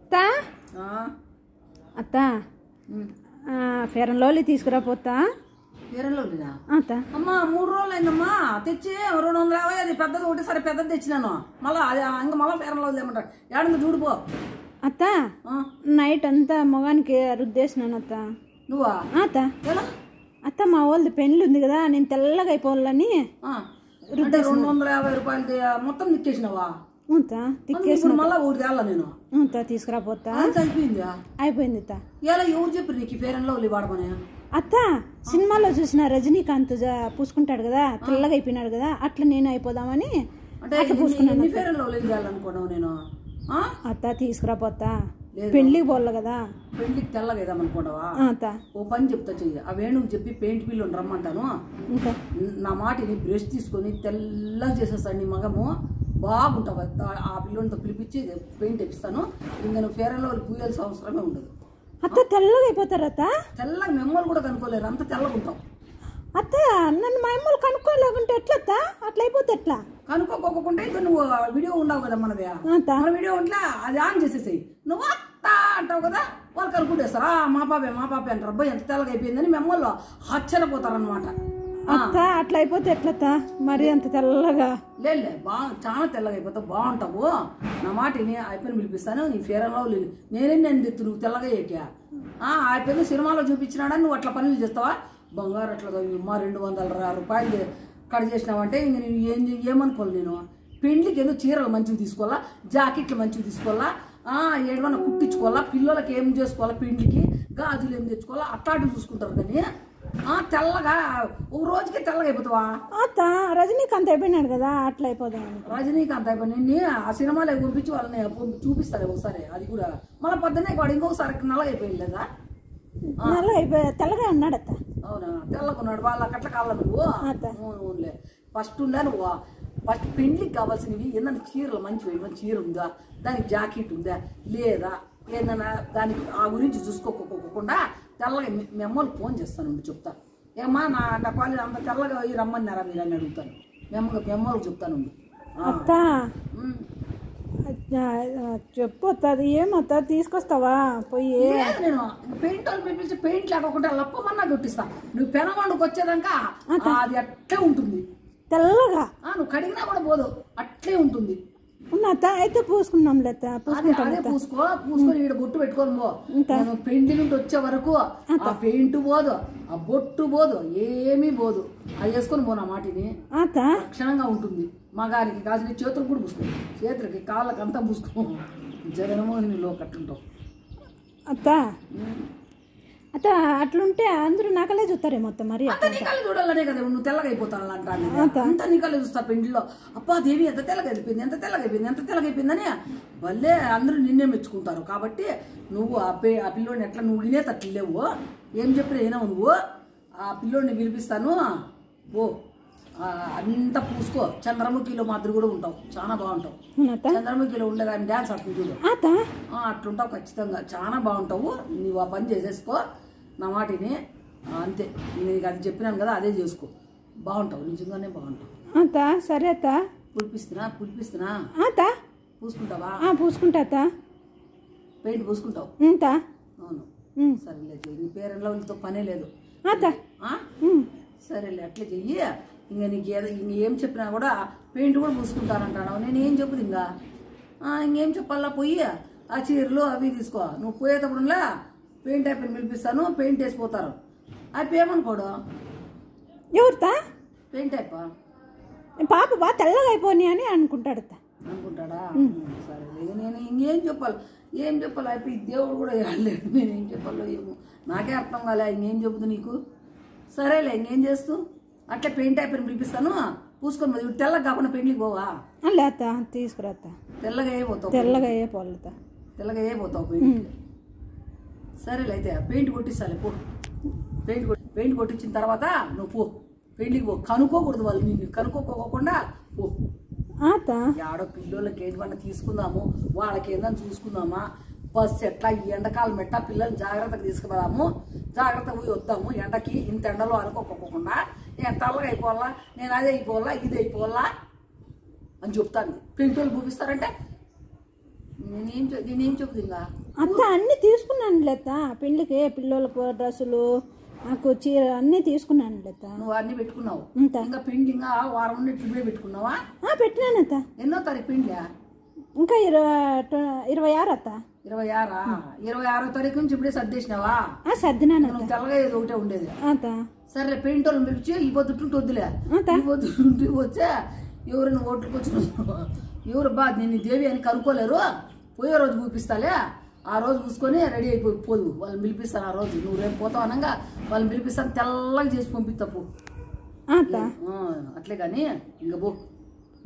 అత్త అత్త Fair and Lovely తీసుకురాపోతా. ఫేర్ అండ్ లవ్లీనా అత్త? అమ్మా 3 రోజులు అయిందమ్మా తెచ్చి 250. అది పెద్దది ఒకటేసారి పెద్దది తెచ్చినాను. మళ్ళీ అది ఇంకా మళ్ళీ ఫేర్ అండ్ లవ్లీ ఏమంటారు ఏడన్నా చూడిపో. అత్త నైట్ అంతా మొగానికి రుద్దేసినాను అత్త. నువ్వా? అత్త ఎలా అత్త మా వాళ్ళది పెళ్ళి ఉంది కదా, నేను తెల్లగా అయిపోవాలని 250 రూపాయలది మొత్తం తిక్కేసినావా? తిక్కేసి మళ్ళీ ఒకటి తేలా నేను తీసుకురాపోతా. అయిపోయిందా? అయిపోయింది అత్త. ఎలా ఎవరు చెప్పారు నీకు ఫేర్ అండ్ లవ్లీ వాడమని? అత్త సినిమాలో చూసిన రజనీకాంత్ పూసుకుంటాడు కదా, తెల్లగా అయిపోయినాడు కదా, అట్లా నేను అయిపోదామని అట్లా పూసుకున్నాను. ఫేర్ అండ్ లవ్లీ చేయాలనుకున్నావు నేను? అత్త తీసుకురాపోతా, పెళ్లికి పోవాలి కదా. పెళ్లికి తెల్లగా వేద్దామనుకున్నావా? ఓ పని చెప్తా చెయ్యి. ఆ వేణుకు చెప్పి పెయింట్ పిల్లని రమ్మంటాను. నా మాటిని బ్రష్ తీసుకొని తెల్లగా చేసేస్తాను. నీ మగము బాగుంటావు. ఆ పిల్లోనితో పిలిపించి పెయింట్ తెప్పిస్తాను. ఇంకా నువ్వు ఫేర్ అండ్ లవ్లీ పూయాల్సిన అవసరమే ఉండదు. అత్త తెల్లగా అయిపోతారు అత్త. తెల్లగా మెమ్మలు కూడా కనుక్కోలేరు, అంత తెల్లగా ఉంటావు. అత్త నన్ను మా అమ్మలు కనుక్కోలేకుంటే ఎట్లా అత్త? అట్లా అయిపోతే ఎట్లా? కనుక్కోకుండా ఇంకా నువ్వు వీడియో ఉండవు కదా మనది. మన వీడియో ఉంట్లా అది ఆన్ చేసేసాయి. నువ్వు అత్త అంటావు కదా, వాళ్ళు కనుక్కుంటేస్తారా మా పాపే అంటారు. అబ్బాయి ఎంత తెల్లగా అయిపోయిందని మెమ్మల్లో ఆశ్చర్యపోతారనమాట. అత్త అట్లా అయిపోతే ఎట్లత్తా? మరి అంత తెల్లగా లేదు బాగా చాలా తెల్లగా అయిపోతావు, బాగుంటావు. నా మాటని అయిపోయిన పిలిపిస్తాను. నీ ఫేర్ అండ్ లవ్లీ నేను తెత్తు నువ్వు తెల్లగా ఎక్కా. అయిపోయిన సినిమాలో చూపించినాడని నువ్వు అట్లా పనులు చేస్తావా? బంగారు అట్లా మా 200 రూపాయలు కట్ చేసినావంటే ఇంక నేను ఏమనుకోవాలి. నేను పెండ్లికి ఏదో చీరలు మంచివి తీసుకోవాలా, జాకెట్లు మంచివి తీసుకోవాలా, ఏడవన్నా కుట్టించుకోవాలా, పిల్లలకి ఏం చేసుకోవాలా, పెండ్లికి గాజులు ఏం తెచ్చుకోవాలా, అట్లాంటివి చూసుకుంటారు. కానీ తెల్లగా ఒక రోజుకి తెల్లగా అయిపోతావా? అత్త రజనీకాంత్ అయిపోయినాడు కదా, అట్లా అయిపోదాం. రజనీకాంత్ అయిపోయి ఆ సినిమాలో పంపించి వాళ్ళని చూపిస్తారు ఒకసారి. అది కూడా మళ్ళీ పొద్దున్నే వాడు ఇంకొకసారి నల్లగా అయిపోయింది లేదా? నల్లగా అయిపోయా తెల్లగా అన్నాడు అత్త. అవునా? తెల్లకున్నాడు వాళ్ళ కట్ల కావాల నువ్వు ఫస్ట్ ఉందా? నువ్వు ఫస్ట్ పెండ్లికి కావాల్సినవి ఏంటంటే చీరలు మంచివి. చీర ఉందా, దానికి జాకెట్ ఉందా లేదా, ఏందన్నా దానికి ఆ గురించి చూసుకోకుండా తెల్లగా మెమ్మలు ఫోన్ చేస్తాను చెప్తా. ఏమా నా కాలేజ్ అంత తెల్లగా రమ్మన్నారా మీరు అని అడుగుతాను. మెమ్మలు చెప్తాను. అత్త చెప్పు అత్త, అది ఏమత్తా తీసుకొస్తావా పోయి? నేను పెయింట్ వాళ్ళు పిలిపించి పెయింట్ లేకుండా లప్పమన్నా కొట్టిస్తా. నువ్వు పెనగొండకు వచ్చేదాకా అది అట్లే ఉంటుంది తెల్లగా. నువ్వు కడిగినా కూడా పోదు, అట్లే ఉంటుంది. అత్త అయితే పూసుకున్నాం లేత అదే పూసుకొని ఈడ బొట్టు పెట్టుకొని పో. నేను పెయింట్ నుండి వచ్చే వరకు ఆ పెయింట్ పోదు, ఆ బొట్టు పోదు, ఏమీ పోదు. అది వేసుకొని పోనా మాటిని లక్షణంగా ఉంటుంది. మగారికి కాసిన చేతులకు కూడా పూసుకో, చేతులకి కాళ్ళకి అంతా పూసుకో. జగన్మోహినిలో కట్టుంటావు. అత్త అత్త అట్లుంటే అందరూ నాకలే చూస్తారే మొత్తం. మరి అంత నీకలే చూడాలనే కదా నువ్వు తెల్లగా అయిపోతాను అంటాను. అంత నీకలే చూస్తా పెండ్లిలో. అబ్బా దేవి ఎంత తెల్లగా అయిపోయింది, ఎంత తెల్లగా అయిపోయింది, ఎంత తెల్లగా అయిపోయిందని భలే అందరూ నిన్నే మెచ్చుకుంటారు. కాబట్టి నువ్వు ఆ పిల్లోడిని ఎట్లా నువ్వు వినేటట్లు లేవు. ఏం చెప్పినా అయినావు నువ్వు. ఆ పిల్లోడిని పిలిపిస్తాను ఓ అంతా పూసుకో. చంద్రముఖిలో మాదిరి కూడా ఉంటావు, చాలా బాగుంటావు. చంద్రముఖిలో ఉండేదాన్ని డాన్స్ అట్లా చూడు, అట్లుంటావు ఖచ్చితంగా. చాలా బాగుంటావు. నువ్వు ఆ పని చేసేసుకో నా మాటిని. అంతే, నీకు అది చెప్పినాను కదా, అదే చేసుకో. బాగుంటావు, నిజంగానే బాగుంటావు. అత్త సరే అత్త. పులిపిస్తున్నా అత్త. పూసుకుంటావా? పూసుకుంటా అత్త. పెయింట్ పూసుకుంటావు? అవును. సరేలేదు, నీ ఫేర్ అండ్ లవ్లీతో పనే లేదు. సరేలే అట్లా చెయ్యి. ఇంకా నీకు ఇంకేం చెప్పినా కూడా పెయింట్ కూడా పూసుకుంటానంటాను. నేను ఏం చెప్పుదు ఇంకేం చెప్పాలా? పోయి ఆ చీరలు అవి తీసుకో. నువ్వు పోయేటప్పుడులా పెయింట్ అయిపోయి పిలిపిస్తాను, పెయింట్ వేసిపోతారు. అయిపోయి ఏమనుకోడు ఎవరితా పెయింట్ అయిపో పాప బాగా తెల్లగా అయిపోయి అని అనుకుంటాడా? సరే నేను ఇంకేం చెప్పాలి? అయిపోయి దేవుడు కూడా వేయలేదు. నేనేం చెప్పాలో ఏమో నాకే అర్థం కాలే. ఇంకేం చెబుదు నీకు? సరేలే ఇంకేం చేస్తూ అట్లా పెయింట్ అయిపోయిన పిలిపిస్తాను, పూసుకొని పోదు. తెల్లగా కాకుండా పెండ్లికి పోవా? లేత తీసుకురా. తెల్లగా అయిపోతావు, తెల్లగా అయిపోతా, తెల్లగా అయిపోతావు పెయింట్కి. సరేలే అయితే పెయింట్ కొట్టిస్తాలే పో. పెయింట్ కొట్టించిన తర్వాత నువ్వు పో, పెండ్లికి పో. కనుక్కోకూడదు వాళ్ళు, నిన్ను కనుక్కోకుండా పో. ఆడో పిల్లలకి ఏంటన్నా తీసుకుందాము, వాళ్ళకి ఏందని చూసుకుందామా. బస్సు ఎట్లా ఈ ఎండకాలం ఎట్టా పిల్లల్ని జాగ్రత్తగా తీసుకుపోదాము, జాగ్రత్తగా పోయి వద్దాము. ఎండకి ఇంత ఎండలో అనుకోకుండా నేను తెల్లగా అయిపోవాలా, నేను అదే అయిపోవాలా, ఇది అయిపోవాలా అని చెప్తాను. పెయింట్ వాళ్ళు చూపిస్తారంటే నేనేం చెబుతుంది ఇంకా అత్త అన్ని తీసుకున్నాను లేత పెళ్లికి పిల్లలకు డ్రెస్సులు నాకు చీర అన్ని తీసుకున్నాను లేత. నువ్వు అన్ని పెట్టుకున్నావు ఇంకా పిండి ఇంకా వారం నుండి ఇప్పుడే పెట్టుకున్నావా? పెట్టినాను అత్త. ఎన్నో తారీఖు పిండి? ఇంకా 26 అత్త. 26? 26వ తారీఖు నుంచి ఇప్పుడే సర్దేసినావా? సర్దినాను. నువ్వు తెల్లగా ఏదో ఒకటే ఉండేది. సరే పెయింట్ వాళ్ళని పిలిచి ఈ పొద్దుంటే వద్దులే, ఈ పొద్దుంటే వచ్చే ఎవరైనా ఓట్లకు వచ్చిన ఎవరు బా నేను దేవి అని కనుక్కోలేరు, పోయే రోజు చూపిస్తాలే, ఆ రోజు చూసుకొని రెడీ అయిపోయి పోదు. వాళ్ళని పిలిపిస్తాను ఆ రోజు. నువ్వు రేపు పోతావు అనగా వాళ్ళని పిలిపిస్తాను, తెల్లగా చేసి పంపిస్తా పో. అట్లే కానీ ఇంకా పో.